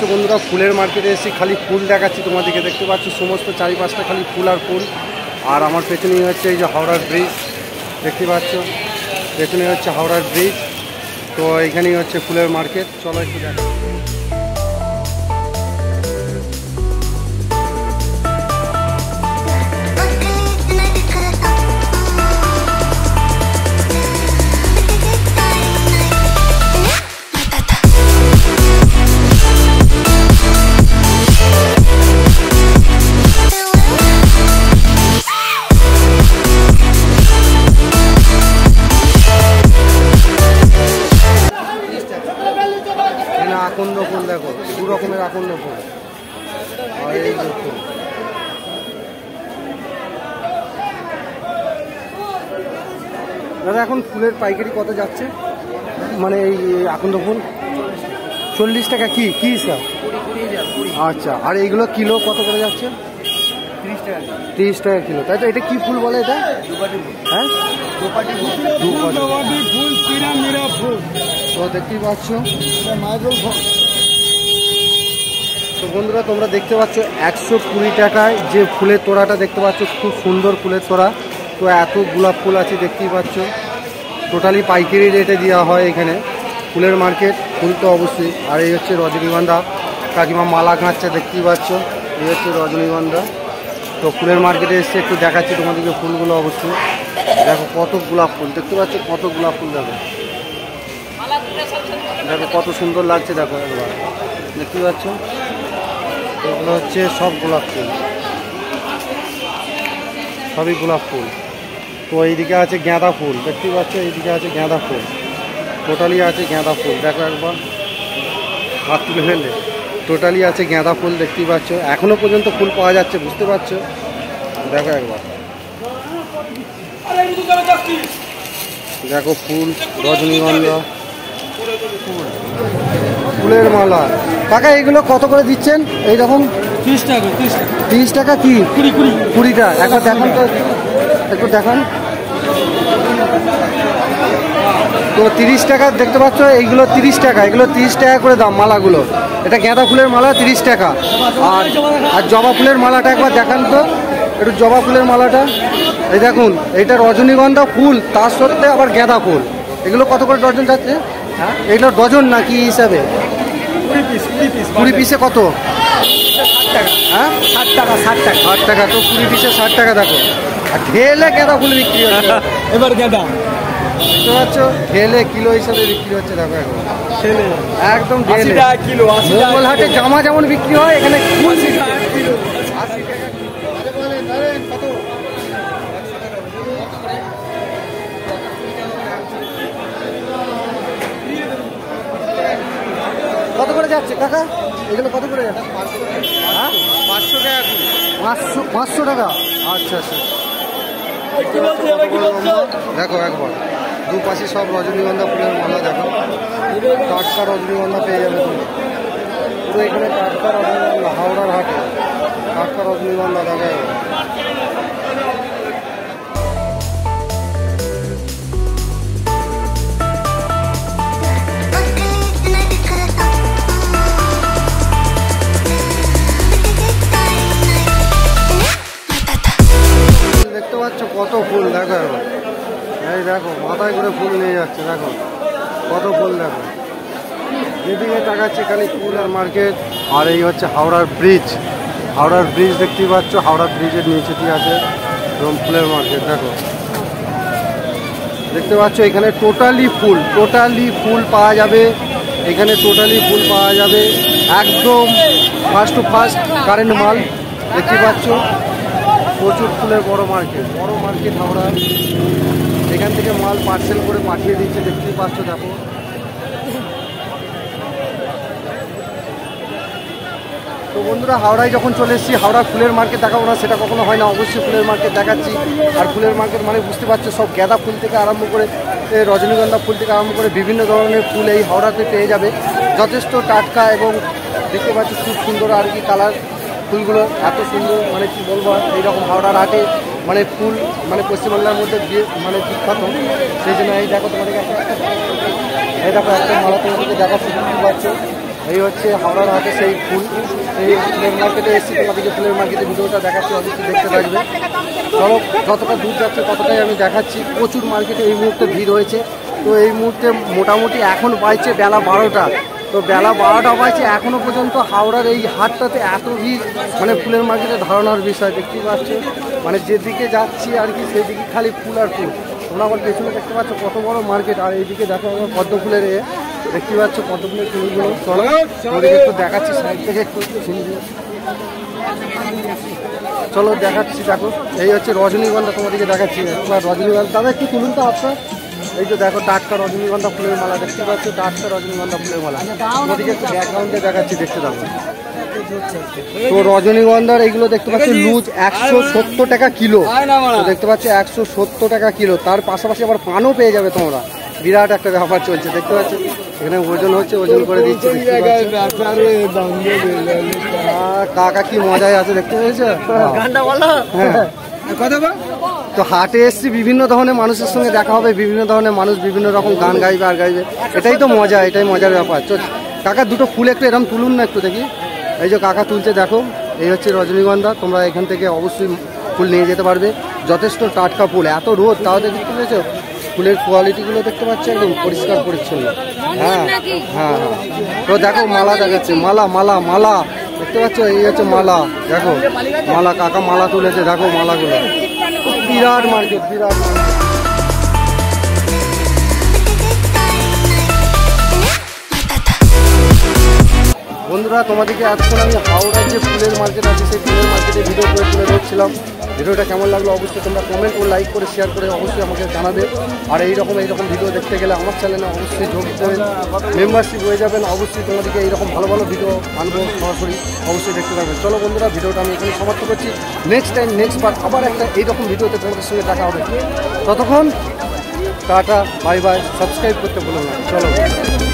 বন্ধুরা ফুলের মার্কেটে এসে খালি ফুল দেখাচ্ছি তোমাদেরকে। দেখতে পাচ্ছ সমস্ত চারিপাশটা খালি ফুল আর ফুল। আর আমার পেছনেই হচ্ছে এই যে হাওড়ার ব্রিজ, দেখতে পাচ্ছ পেছনে হচ্ছে হাওড়ার ব্রিজ। তো এইখানেই হচ্ছে ফুলের মার্কেট। চলো একটু দেখো। আকন্দ ফুল দেখো, দু রকমের আকন্দ ফুল। আর এই যে ফুল, দাদা এখন ফুলের পাইকারি কত যাচ্ছে? মানে এই আকন্দ ফুল 40 টাকা। কি কি স্যার? আচ্ছা, আর এইগুলো কিলো কত করে যাচ্ছে? 30 টাকা কিলো, তাই তো? এটা কি ফুল বলে এটা? হ্যাঁ, তো দেখতেই পাচ্ছ। তো বন্ধুরা তোমরা দেখতে পাচ্ছ 120 টাকায় যে ফুলের তোড়াটা দেখতে পাচ্ছ, খুব সুন্দর ফুলের তোড়া। তো এত গোলাপ ফুল আছে দেখতেই পাচ্ছ। টোটালি পাইকারি রেটে দেওয়া হয় এখানে ফুলের মার্কেট। ফুল তো অবশ্যই। আর এই হচ্ছে রজনীগন্ধা, কাকিমা মালা গাঁচ্ছে দেখতেই পাচ্ছ। এই হচ্ছে রজনীগন্ধা। তো ফুলের মার্কেটে এসে একটু দেখাচ্ছি তোমাদেরকে ফুলগুলো। অবশ্যই দেখো কত গোলাপ ফুল দেখতে পাচ্ছ, কত গোলাপ ফুল দেখো, দেখো কত সুন্দর লাগছে। দেখো একবার দেখতে পাচ্ছ, এগুলো হচ্ছে সব গোলাপ ফুল, সবই গোলাপ ফুল। তো এইদিকে আছে গাঁদা ফুল দেখতে পাচ্ছ, এইদিকে আছে গাঁদা ফুল, টোটালি আছে গাঁদা ফুল। দেখো একবার হাত তুলে ফেললে, টোটালি আছে গাঁদা ফুল দেখতেই পাচ্ছ। এখনো পর্যন্ত ফুল পাওয়া যাচ্ছে, বুঝতে পারছো? দেখো একবার, দেখো ফুল, রজনীগন্ধা ফুলের মালা। কাকা এগুলো কত করে দিচ্ছেন? এই রকম 30 টাকা। 30 টাকা কি? 20টা। একবার দেখান তো, একটু দেখান তো। 30 টাকা দেখতে পাচ্ছ, এইগুলো 30 টাকা। এগুলো 30 টাকা করে দাম মালাগুলো। এটা গাঁদা ফুলের মালা 30 টাকা। আর জবা ফুলের মালাটা একবার দেখান তো, একটু জবা ফুলের মালাটা। এই দেখুন, এইটা রজনীগন্ধা ফুল, তার সত্ত্বে আবার গাঁদা ফুল। এগুলো কত করে ডজন যাচ্ছে? হ্যাঁ, এগুলো ডজন না কি হিসাবে? 20 পিসে কত? 60 টাকা। হ্যাঁ, 60 টাকা। 60 টাকা। তো 20 পিসে 60 টাকা। দেখো, আর ঢেলে গাঁদা ফুল বিক্রি হচ্ছে। এবার গাঁদা বুঝতে পারছো, ঢেলে কিলো হিসাবে বিক্রি হচ্ছে। দেখো একদম ঢেলে কিলো। মঙ্গলহাটে জামা যেমন বিক্রি হয়, এখানে 80 টাকা কিলো। কত করে যাচ্ছে কাকা এগুলো? কত করে যাচ্ছে? 500 টাকা। 500 টাকা। আচ্ছা আচ্ছা। দেখো একবার দুপাশে সব রজনীগন্ধা ফুলের মালা। দেখো টাটকা রজনীগন্ধা পেয়ে যাবে তুমি পুরো এখানে। টাটকা রজনীগন্ধা হাওড়ার হাটে, টাটকা রজনীগন্ধা। দেখো দেখতে পাচ্ছ কত ফুল। দেখো এবার, এই দেখো মাথায় করে ফুল নিয়ে যাচ্ছে। দেখো কত ফুল। দেখো যেদিকে তাকাচ্ছে খালি ফুল আর মার্কেট। আর এই হচ্ছে হাওড়ার ব্রিজ। হাওড়ার ব্রিজ দেখতেই পাচ্ছ, হাওড়া ব্রিজের নিচে দিয়ে আছে এবং ফুলের মার্কেট। দেখো দেখতে পাচ্ছ, এখানে টোটালি ফুল পাওয়া যাবে। এখানে টোটালি ফুল পাওয়া যাবে, একদম ফার্স্ট টু ফার্স্ট কারেন্ট মাল। দেখতে পাচ্ছ প্রচুর ফুলের বড় মার্কেট হাওড়া। এখান থেকে মাল পার্সেল করে পাঠিয়ে দিচ্ছে, দেখতেই পাচ্ছ। দেখো তো বন্ধুরা, হাওড়ায় যখন চলে এসেছি, হাওড়া ফুলের মার্কেট দেখাবো না সেটা কখনো হয় না। অবশ্যই ফুলের মার্কেট দেখাচ্ছি। আর ফুলের মার্কেট মানে বুঝতে পারছো, সব গাঁদা ফুল থেকে আরম্ভ করে রজনীগন্ধা ফুল থেকে আরম্ভ করে বিভিন্ন ধরনের ফুল এই হাওড়াতে পেয়ে যাবে। যথেষ্ট টাটকা এবং দেখতে পাচ্ছ খুব সুন্দর আর কি কালার। ফুলগুলো এত সুন্দর, মানে কি বলবো, এইরকম হাওড়ার হাটে মানে ফুল মানে পশ্চিমবাংলার মধ্যে মানে বিখ্যাত। সেই জন্য এই দেখো তোমাদেরকে এই দেখো একটা মালা তোমাদেরকে দেখাচ্ছি, বুঝতে পারছো এই হচ্ছে হাওড়ার হাটে সেই ফুল। এই ফুলের মার্কেটে এসেছি, তোমাদেরকে ফুলের মার্কেটে ভিডিওটা দেখাচ্ছি, অবশ্যই দেখতে থাকবে। চলো, যতটা দূর যাচ্ছে ততটাই আমি দেখাচ্ছি। প্রচুর মার্কেটে এই মুহূর্তে ভিড় হয়েছে। তো এই মুহূর্তে মোটামুটি এখন বাজছে বেলা 12টা। তো বেলা 12টা বাজছে, এখনও পর্যন্ত হাওড়ার এই হাটটাতে এত ভিড়, মানে ফুলের মার্কেটে ধারণার বিষয়। দেখতেই পাচ্ছ, মানে যেদিকে যাচ্ছি আর কি সেদিকে খালি ফুল আর ফুল। তোমরা আমার পেছনে দেখতে পাচ্ছ কত বড় মার্কেট, আর এইদিকে দেখো আমার পদ্ম ফুলের দেখতে পাচ্ছ পদ্ম ফুলের ফুলগুলো। চলো ওদিকে একটু দেখাচ্ছি, সাইড থেকে একটু চলো দেখাচ্ছি। দেখো এই হচ্ছে রজনীগন্ধা, তোমাদেরকে দেখাচ্ছি একবার রজনীগন্ধা। দাদা একটু তুলুন তো আপনার। এই তো দেখো টাটকা রজনীগন্ধা ফুলের মালা, দেখতে পাচ্ছ টাটকা রজনীগন্ধা ফুলের মালা। তোমাদেরকে একটু ব্যাকগ্রাউন্ডে দেখাচ্ছি, দেখতে থাকো। তো রজনীগন্ধার এইগুলো দেখতে পাচ্ছ লুজ 170 টাকা কিলো। দেখতে পাচ্ছ 170 টাকা কিলো। তার পাশাপাশি আবার পানও পেয়ে যাবে তোমরা। বিরাট একটা ব্যাপার চলছে, দেখতে পাচ্ছ এখানে ওজন হচ্ছে, ওজন করে দিচ্ছে। কাকা কি মজায় আছে, দেখতে পেয়েছো? হ্যাঁ। তো হাটে এসছি, বিভিন্ন ধরনের মানুষের সঙ্গে দেখা হবে, বিভিন্ন ধরনের মানুষ বিভিন্ন রকম গান গাইবে আর গাইবে। এটাই তো মজা, এটাই মজার ব্যাপার। কাকা দুটো ফুল একটু এরকম তুলুন না একটু দেখি। এই যে কাকা তুলছে, দেখো এই হচ্ছে রজনীগন্ধা। তোমরা এখান থেকে অবশ্যই ফুল নিয়ে যেতে পারবে, যথেষ্ট টাটকা ফুল। এত রোদ তাও দেখতে পেয়েছো, ফুলের কোয়ালিটিগুলো দেখতে পাচ্ছ, একদম পরিষ্কার পরিচ্ছন্ন। হ্যাঁ হ্যাঁ হ্যাঁ। তো দেখো মালা দেখাচ্ছে, মালা মালা মালা দেখতে পাচ্ছ, এই হচ্ছে মালা। দেখো মালা, কাকা মালা তুলেছে, দেখো মালাগুলো। বিরাট মার্কেট, বিরাট মার্কেট। বন্ধুরা, তোমাদেরকে এতক্ষণ আমি হাওড়ার যে ফুলের মার্কেট আছে সেই ফুলের মার্কেটে ভিডিও করে তুলে ধরছিলাম। ভিডিওটা কেমন লাগলো অবশ্যই তোমরা কমেন্ট ও লাইক করে শেয়ার করে অবশ্যই আমাকে জানাবে। আর এইরকম ভিডিও দেখতে গেলে আমার চ্যানেলে অবশ্যই যোগ দেবেন, মেম্বারশিপ হয়ে যাবেন। অবশ্যই তোমাদেরকে এইরকম ভালো ভালো ভিডিও আনবো সরাসরি, অবশ্যই দেখতে পারবেন। চলো বন্ধুরা, ভিডিওটা আমি এখানে সমাপ্ত করছি। নেক্সট টাইম নেক্সট বার আবার একটা এইরকম ভিডিওতে তোমাদের সঙ্গে দেখা হবে। ততক্ষণ টাটা, বাই বাই, সাবস্ক্রাইব করতে ভুলো না। চলো।